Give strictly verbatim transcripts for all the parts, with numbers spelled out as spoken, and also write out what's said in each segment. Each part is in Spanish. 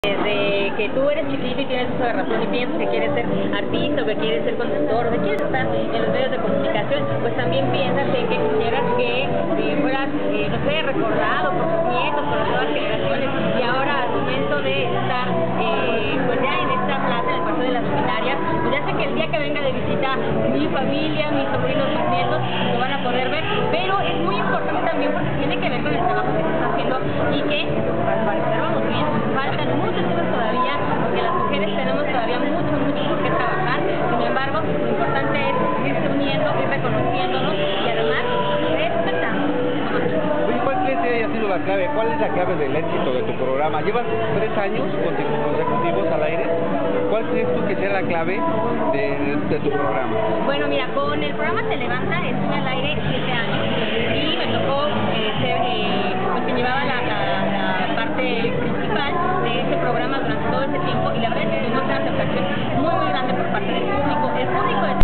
Desde que tú eres chiquito y tienes uso de razón y piensas que quieres ser artista o que quieres ser conductor o que quieres estar en los medios de comunicación, pues también piensas en que quisieras que eh, fueras, eh, no sé, recordado por tus nietos, por las nuevas generaciones, y ahora al momento de estar eh, pues ya en esta plaza, en el Paseo de las Luminarias, pues ya sé que el día que venga de visita mi familia, mis sobrinos, mis nietos, lo van a poder ver, pero es muy importante también porque tiene que ver con el trabajo que se está haciendo y que, para parecer vamos bien, faltan muchas cosas todavía, porque las mujeres tenemos todavía mucho, mucho por qué trabajar. Sin embargo, lo importante es irse uniendo, ir reconociéndonos y además respetando. Oye, ¿cuál crees que haya sido la clave? ¿Cuál es la clave del éxito de tu programa? Llevas tres años consecutivos al aire. ¿Cuál crees tú que sea la clave de, de tu programa? Bueno, mira, con el programa Se Levanta estuve al aire siete años y me tocó eh, ser, eh, pues que llevaba la, la, la parte principal de ese programa durante todo ese tiempo, y la verdad es que tuvimos una aceptación muy muy grande por parte del público. El público es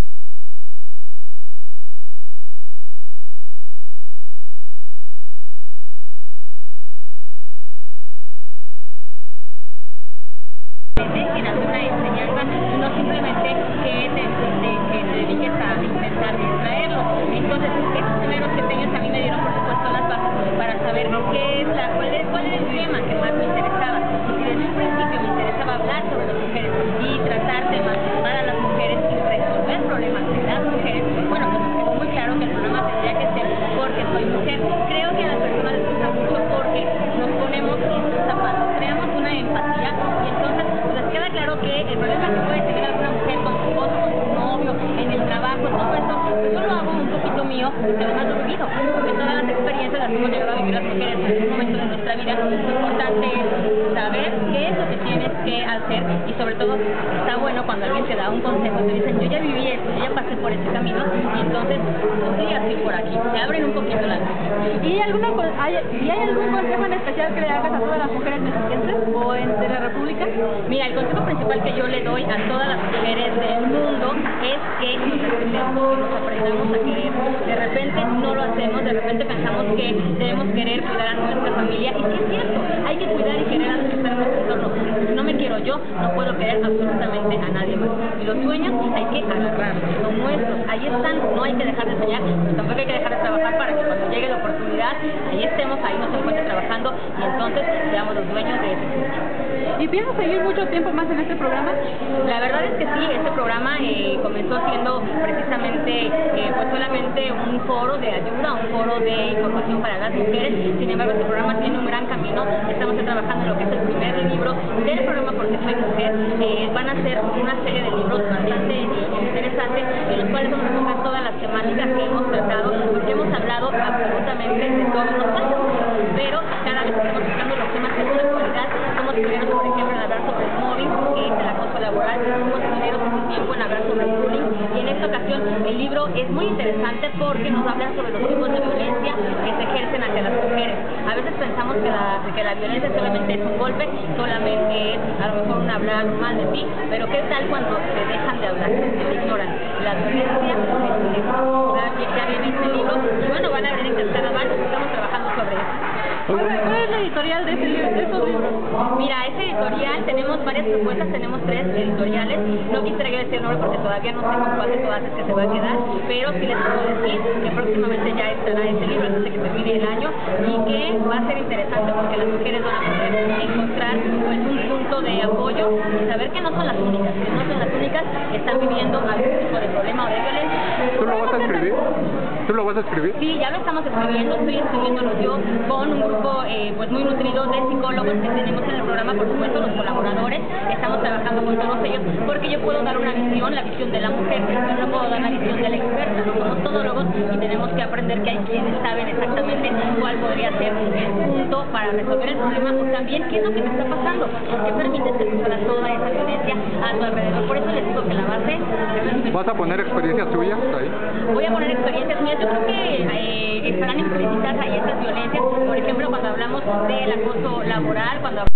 en alguna enseñanza, no simplemente que te, te, que te dediques a intentar distraerlo. Entonces, esos primeros siete años a mí me dieron, por supuesto, las bases para saber qué es la, cuál, es, cuál era el tema que más me interesaba. Y desde un principio me interesaba hablar sobre las mujeres y tratar temas para las mujeres y resolver problemas de las mujeres. Bueno, pues es muy claro que el programa tendría que ser porque soy mujer. Creo que a las personas les gusta mucho porque nos ponemos en sus zapatos, creamos una empatía, y entonces pues queda claro que el problema que puede tener alguna mujer con su esposo, con su novio, en el trabajo, todo eso, pues yo lo hago un poquito mío, porque además lo he vivido, porque todas las experiencias las hemos llegado a vivir las mujeres en algún momento de nuestra vida. Lo importante es saber qué es lo que tienes que hacer, y sobre todo está bueno cuando alguien te da un consejo, te dicen, yo ya viví esto, yo ya pasé por ese camino, y entonces podrías ir por aquí, te abren un poquito la mente. ¿Y, alguna, hay, ¿Y hay algún consejo en especial que le hagas a todas las mujeres mexicanas o en de la República? Mira, el consejo principal que yo le doy a todas las mujeres del mundo es que nos respetemos, que nos aprendamos a querer. De repente no lo hacemos, de repente pensamos que debemos querer cuidar a nuestra familia, y sí es cierto, hay que cuidar y querer a los que están en nuestro entorno. Si no me quiero yo, no puedo querer absolutamente a nadie más. Y los sueños hay que agarrarlos, son nuestros, ahí están, no hay que dejar de soñar, pero tampoco hay que dejar de trabajar para que cuando llegue la oportunidad, ahí estemos, ahí nos encuentre trabajando, y entonces seamos los dueños de ese sueño. ¿Y piensas seguir mucho tiempo más en este programa? La verdad es que sí, este programa eh, comenzó siendo precisamente eh, pues solamente un foro de ayuda, un foro de información para las mujeres. Sin embargo, este programa tiene un gran camino. Estamos trabajando en lo que es el primer libro del programa Porque Soy Mujer. Eh, van a ser una serie de libros bastante interesantes, en los cuales vamos a tocar todas las temáticas que hemos tratado, porque hemos hablado absolutamente de todos los casos, pero cada vez que estamos tocando los temas que son de actualidad, somos pioneros, por ejemplo, en hablar sobre el mobbing, que es el acoso laboral, somos pioneros en su tiempo en hablar sobre el bullying, y en esta ocasión el libro es muy interesante porque nos habla sobre los tipos de violencia que se ejercen hacia las mujeres. A veces pensamos que la, que la violencia solamente es un golpe, solamente es a lo mejor un hablar mal de ti, pero ¿qué tal cuando te dejan de hablar, te ignoran? La violencia es un libro. Ya viene este libro, y bueno, van a ver en Tercera Mano, estamos trabajando sobre eso. ¿Cuál, ¿Cuál es la editorial de, ese, de esos libros? Mira, esa editorial, tenemos varias propuestas, tenemos tres editoriales. No quisiera yo decir el nombre porque todavía no sé con cuál de todas es que se va a quedar, pero sí les puedo decir que próximamente ya estará este libro antes de que termine el año, y que va a ser interesante porque las mujeres van a poder encontrar pues un punto de apoyo y saber que no son las únicas, que no son las únicas que están viviendo algún tipo de problema o de violencia. ¿Tú lo vas a escribir? ¿Tú lo vas a escribir? Sí, ya lo estamos escribiendo, estoy escribiéndolo yo con un grupo eh, pues muy nutrido de psicólogos que tenemos en el programa, por supuesto los colaboradores, estamos trabajando con todos ellos, porque yo puedo dar una visión, la visión de la mujer, pero no puedo dar la visión de la experta, no somos todólogos y tenemos que aprender que hay quienes saben exactamente cuál podría ser el punto para resolver el problema, o también qué es lo que te está pasando, qué permites que suceda toda esa violencia a tu alrededor. Por eso les digo que la base es... ¿Vas a poner experiencias tuyas ahí? Voy a poner experiencias mías. Yo creo que eh, estarán implícitas ahí esas violencias. Por ejemplo, cuando hablamos del acoso laboral, cuando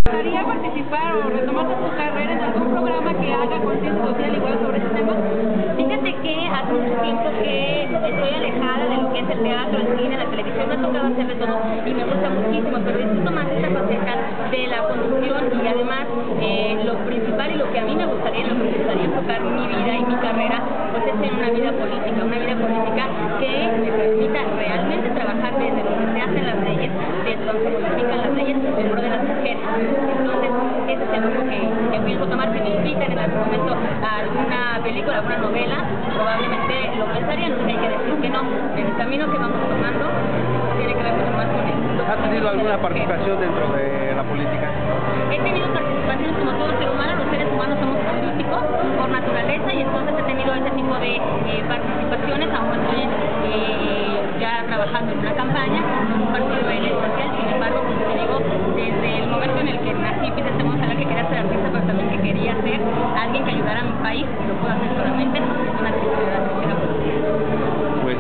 ¿Gustaría participar o retomar tu carrera en algún programa que haga conciencia social igual sobre ese tema? Fíjate que hace mucho tiempo que estoy alejada de lo que es el teatro, el cine, la televisión, me ha tocado hacer de todo y me gusta muchísimo, pero disfruto más esta faceta de la conducción y además eh, lo principal y lo que a mí me gustaría, lo que me gustaría enfocar mi vida y mi carrera, pues es en una vida política, una vida política que me permita realmente trabajar desde donde se hacen las leyes, desde donde se modifican las leyes en pro de las mujeres. Entonces, ese es el rumbo que, que pienso tomar. Si me invitan en algún momento a alguna película, alguna novela, probablemente lo pensaría, no sé, hay que decir que no, pero el camino que vamos tomando tiene que ver mucho más con el mundo. ¿Has tenido alguna participación dentro de la política? He tenido participaciones como todo ser humano, los seres humanos somos políticos por naturaleza y entonces he tenido ese tipo de eh, participaciones, aún estoy eh, ya trabajando en una campaña con un partido social, sin embargo, como te digo, desde el momento en el que nací, pensé que quería ser artista, pero también que quería ser alguien que ayudara a mi país, y lo puedo hacer solamente en una actividad política. Pues,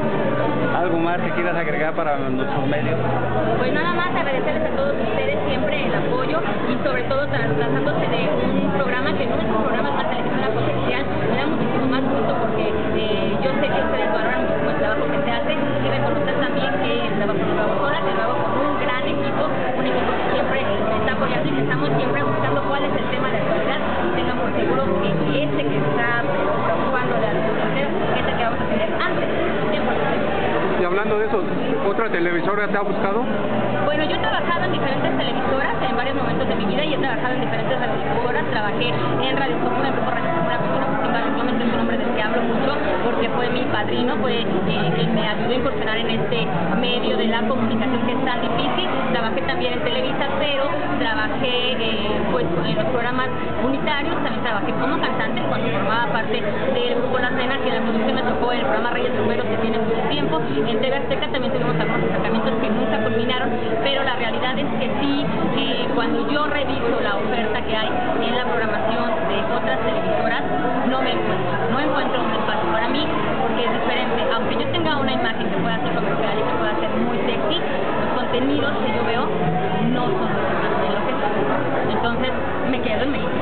¿algo más que quieras agregar para nuestros medios? Pues nada más agradecerles a todos ustedes siempre el apoyo y sobre todo tratándose de un programa que no es un programa, es una televisora comercial. Me da muchísimo más gusto porque eh, yo sé que ustedes valoran muchísimo el trabajo que se hace y reconocer también que el trabajo no lo hago sola, que lo hago con un gran equipo, un equipo que siempre me está apoyando y que estamos siempre buscando cuál es el tema de actualidad y tengan por seguro que este que está preocupando de algunos ustedes es el que vamos a tener antes, cien por ciento. Y hablando de eso, ¿otra televisora te ha buscado? Bueno, yo he trabajado en diferentes televisoras en varios momentos de mi vida y he trabajado en diferentes radiodifusoras. Trabajé en Radio Fórmula, en Grupo Radio Fórmula, que es una positiva, actualmente es un nombre del que hablo mucho porque fue mi padrino, fue eh, quien me ayudó a incursionar en este medio de la comunicación que es tan difícil. Trabajé también en Televisa, pero trabajé eh, pues en los programas unitarios, también trabajé como cantante cuando formaba parte del Grupo Las Nenas y en la producción me tocó el programa Reyes Rumberos que tiene mucho tiempo. En T V Azteca también tuvimos algunos acercamientos que nunca culminaron, pero la realidad es que sí, eh, cuando yo reviso la oferta que hay en la programación de otras televisoras, no me encuentro, no encuentro un espacio para mí, porque es diferente. Aunque yo tenga una imagen que pueda ser comercial y que pueda ser muy sexy, los contenidos que yo veo no son de lo que son. Entonces, me quedo en México.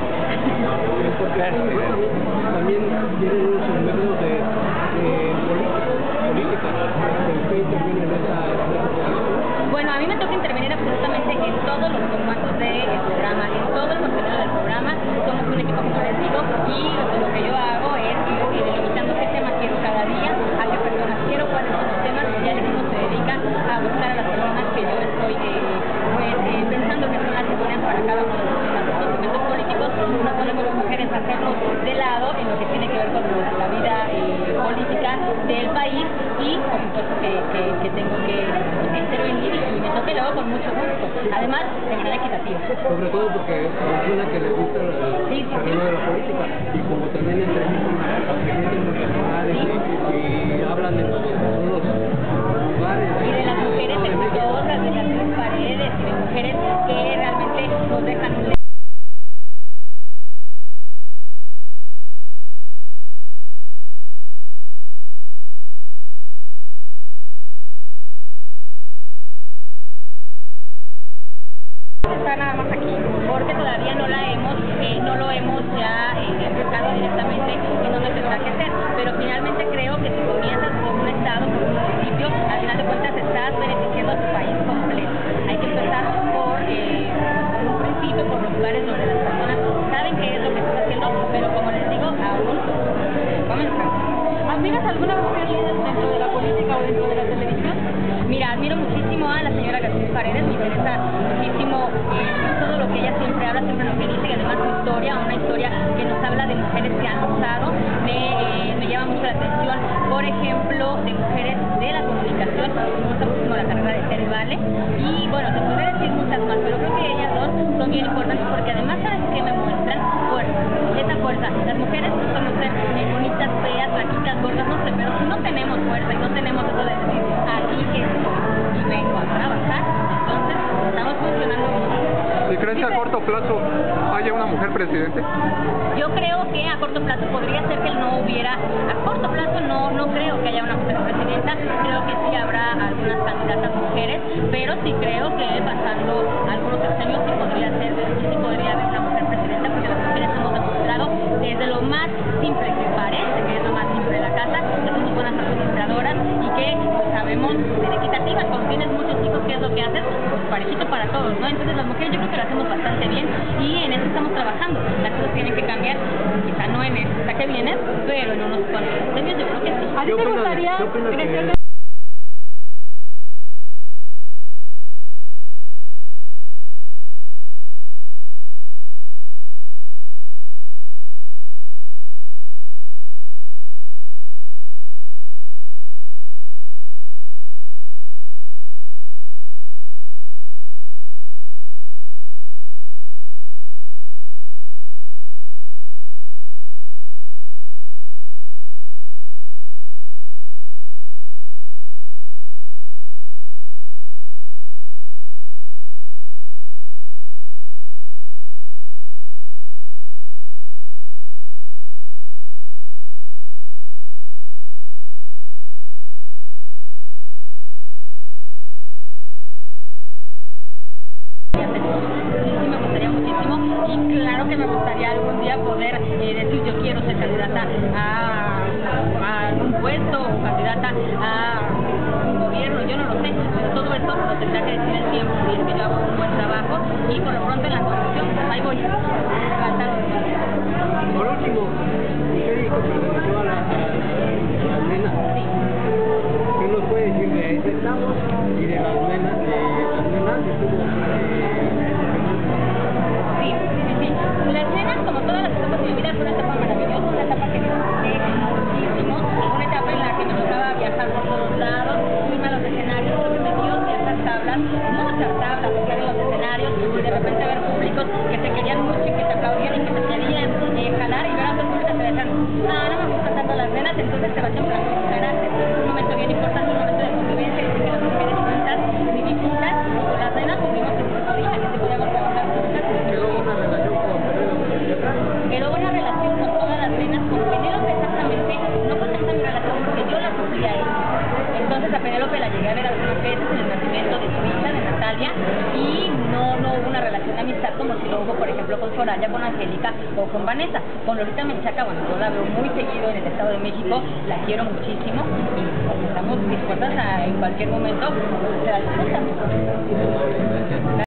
También tienen unos segmentos de política. ¿Usted interviene en esa? Bueno, a mí me toca intervenir absolutamente en todos los formatos del programa, en todo el contenido del programa. Somos un equipo, como les digo, y lo que yo hago es ir delimitando qué temas quiero cada día, a qué personas quiero, cuáles son los temas, y el equipo se dedica a buscar a las personas que yo estoy eh, pues, eh, pensando que son las idóneas para cada uno de los temas. Estos segmentos políticos no podemos las mujeres hacerlos de lado en lo que tiene que ver con la vida eh, política del país y, por supuesto, que, que, que tengo que intervenir y me toca y lo hago con mucho gusto, además de manera equitativa. Sobre todo porque menciona que les gusta el sí, sí, terreno sí. de la política y como también entrevistan a presidentes municipales Sí. y, y hablan de todos los lugares. Y de las mujeres exitosas, de las tres paredes y de mujeres que realmente nos dejan un legado. Está nada más aquí, porque todavía no la hemos, eh, no lo hemos ya eh, enfocado directamente en donde tendrá que ser, pero finalmente creo que si comienzas por un estado, por un municipio, al final de cuentas estás beneficiando a tu país completo. Hay que empezar por, eh, por un principio, por los lugares donde las personas saben qué es lo que están haciendo, pero como les digo, aún comenzamos. ¿Admiras alguna mujer líder dentro de la política o dentro de la televisión? Mira, admiro muchísimo a la señora García Paredes, me interesa muchísimo eh, todo lo que ella siempre habla, siempre lo que dice, y además su historia, una historia que nos habla de mujeres que han luchado, me, eh, me llama mucho la atención, por ejemplo, de mujeres de la comunicación, me gusta muchísimo la carrera de Tere Vale, y bueno, te podría decir muchas más, pero creo que ellas dos son bien importantes porque además, ¿sabes qué? Me muestran fuerza, esa fuerza. Las mujeres podemos ser eh, bonitas, feas, flaquitas, gordas, no sé, pero si no tenemos fuerza y no tenemos eso de decir, aquí estoy y vengo a trabajar, entonces estamos funcionando bien. ¿Y crees que a corto plazo haya una mujer presidente? Yo creo que a corto plazo podría ser que no hubiera, a corto plazo no, no creo que haya una mujer presidenta, creo que sí habrá algunas candidatas mujeres, pero sí creo que pasando algunos años sí podría ser Entonces las mujeres yo creo que lo hacemos bastante bien y en eso estamos trabajando. Las cosas tienen que cambiar, quizá no en esta que viene, pero en unos cuantos años yo creo que sí. ¿A ti te gustaría crecer de que me gustaría algún día poder eh, decir yo quiero ser candidata a, a un puesto o candidata a un gobierno, yo no lo sé, pero todo esto lo tendrá que decir el tiempo si es que yo hago un buen trabajo y por lo pronto en la constitución, pues ahí voy. Por último, usted dijo que regresó a la, a, a las nenas. Sí. ¿Qué nos puede decir de ese estado y de las nenas? De las nenas estuvo Sí, sí, sí. Las nenas, como todas las etapas de mi vida, fue una etapa maravillosa, una etapa que disfruté muchísimo, una etapa en la que me tocaba viajar por todos lados, irme a los escenarios, porque me dio ciertas tablas, muchas tablas, estar en los escenarios y de repente ver públicos que te querían mucho y que te aplaudían y que te querían eh, jalar y ver a otros públicos que te decían, ah, no me gustan tanto las nenas, entonces te vas a enfrentar con carácter. Es un momento bien importante, un momento de convivencia, y que las mujeres juntas, vivir juntas, y con las nenas tuvimos que se podía, que se podíamos trabajar juntas. quedó una relación con Penélope. Quedó buena relación con todas las nenas, con Penélope exactamente, no fue tanta mi relación porque yo la suplía a ella. Entonces a Penélope la llegué a ver algunas veces en el nacimiento de su hija, de Natalia, y no, no hubo una relación de amistad como si lo hubo, por ejemplo, con Soraya, con Angélica o con Vanessa. Con Lolita Menchaca, bueno, yo la veo muy seguido en el Estado de México, la quiero muchísimo y estamos dispuestas a en cualquier momento a hacer algo.